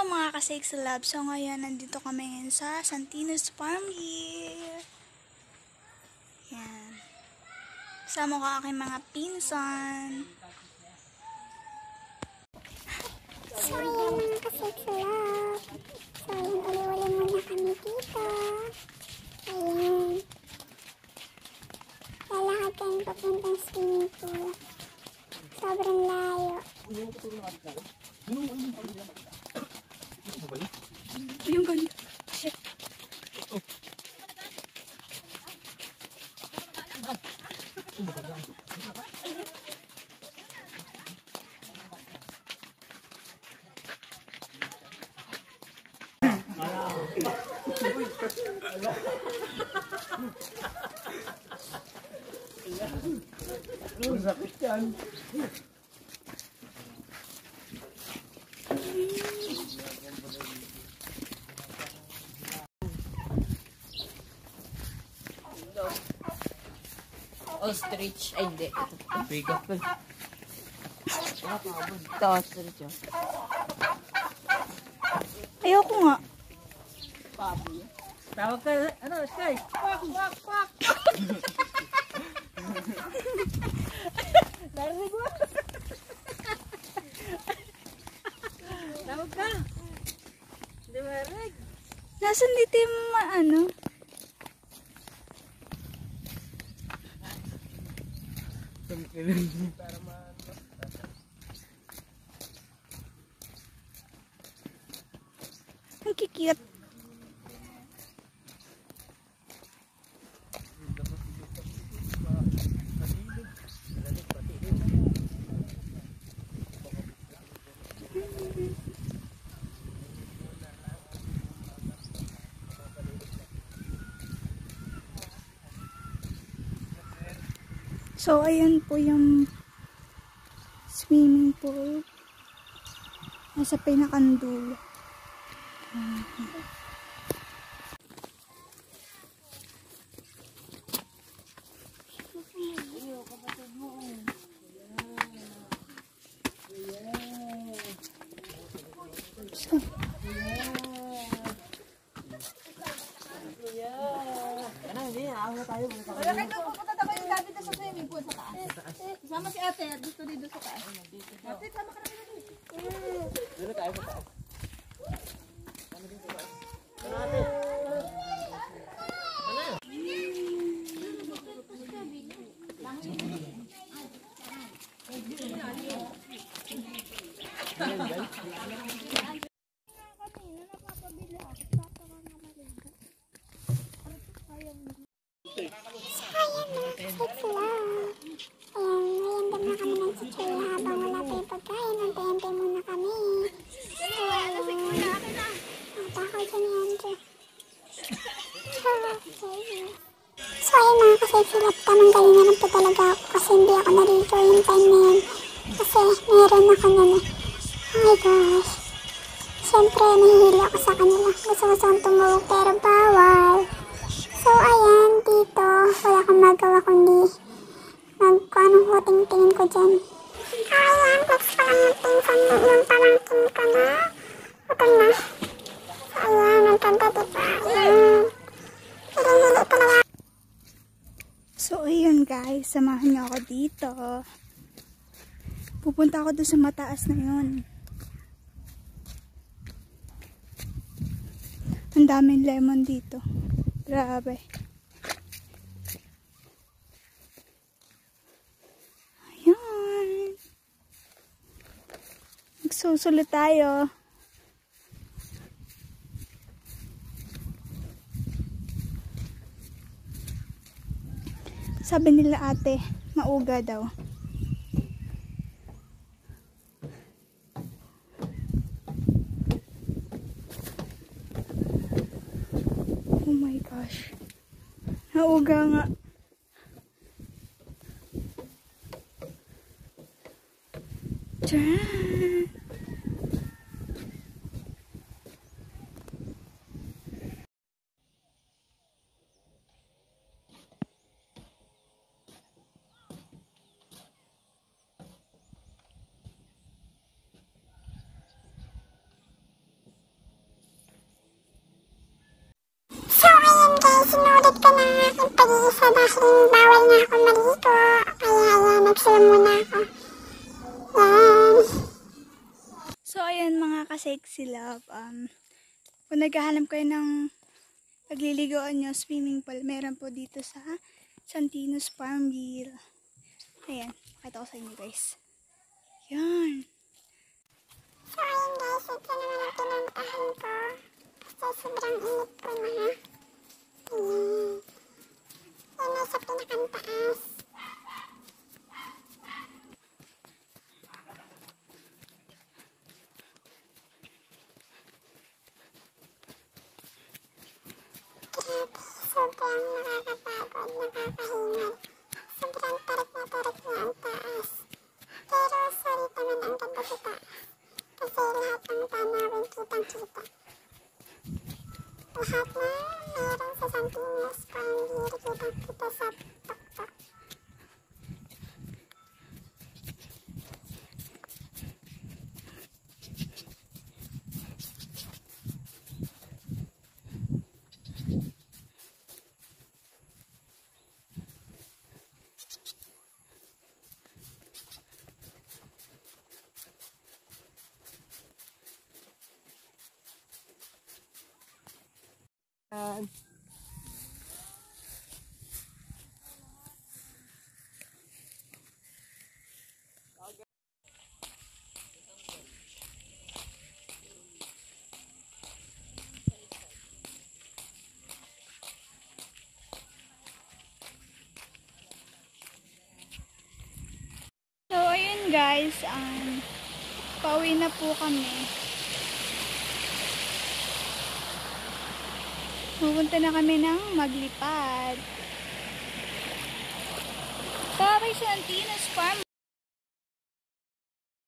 mga kasig sa lab. So ngayon, nandito kami ngayon sa Santino's Farm here. Yan. Sama ko aking mga pinsan. So ayan mga kasig sa lab. So ayan, uli-uli muna kami dito. Ayan. Lalakad kayong papuntang swimming pool. Sobrang layo. Yung ganda. Shit. Ang sakit yan. Ostrich. Ay, hindi. Bigat pa. Ito, ostrich. Ayoko nga. Tawag ka, ano, Sky? Kwak, kwak, kwak! Narinig mo? Tawag ka. Hindi marinig. Nasaan dito yung ano? Ang kikiyat. So, ayan po yung swimming pool. Nasa pinakandulo. So, Pupunta tayo yung David sa swimming pool sa taas. Sama si ate, dito sa taas. Ate, sama ka na dito. Dito tayo sa taas. So ayun mga kasipsilap, tamang galingan po talaga ako kasi hindi ako narito yung time na yun. Kasi meron ako nun eh. Oh my gosh. Siyempre nahihili ako sa kanila. Gusto ko siyang tumawag pero bawal. So ayan, dito wala akong magawa kundi anong huting tingin ko dyan. Ayan, text ko lang yung pinsan yung pamangkin ko na. Ito na. So ayan, ang tanda diba? Ayan. Hili-hili pa na. so ayun guys, samahan niyo ako dito. Pupunta ako doon sa mataas na yun. Ang daming lemon dito. Grabe. Ayan. Magsusulit tayo. Sabi nila ate, mauga daw. Oh my gosh. Nauga nga. Tcharan! Iniisip ko na nga aking pag-iisa dahil bawal nga ako maligo. Kaya yan, nagsulam muna ako. Yan. So, ayan mga ka-sexy love. Kung naghahanap kayo ng pagliligoan nyo, swimming pool, meron po dito sa Santinos Farmville. Ayan, pakita ko sa inyo guys. Yan. So ayun guys, ito naman ang pinuntahan ko. Kasi sobrang init po na. Ayan. Yan na sa pinakang taas. Grabe, sobrang nakakapagod, nakakahingal. Sobrang tarik na ang taas. Pero sorry naman ang ganda sa taas. Kasi lahat ng tanawin kitang-kita. Lahat na meron sa Santinos Farmville kitang-kita sa tuktok. So, ayun guys, pauwi na po kami. Pupunta na kami ng Maglipad. Bye-bye, Santinos Farm.